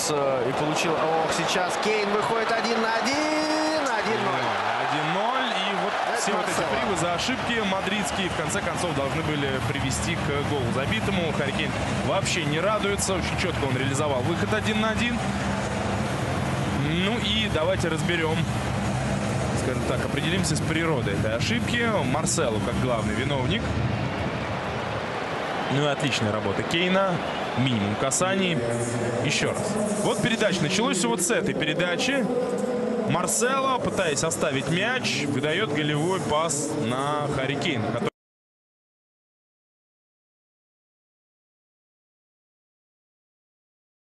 и получил. Ох, сейчас Кейн выходит 1 на 1. 1-0. 1-0. И вот все вот эти привы за ошибки мадридские в конце концов должны были привести к голу забитому. Харри Кейн вообще не радуется. Очень четко он реализовал выход 1 на 1. Ну и давайте разберем, скажем так, определимся с природой этой ошибки. Марсело как главный виновник. Ну и отличная работа Кейна. Минимум касаний. Еще раз. Вот передача. Началось все вот с этой передачи. Марсело, пытаясь оставить мяч, выдает голевой пас на Харри Кейна, который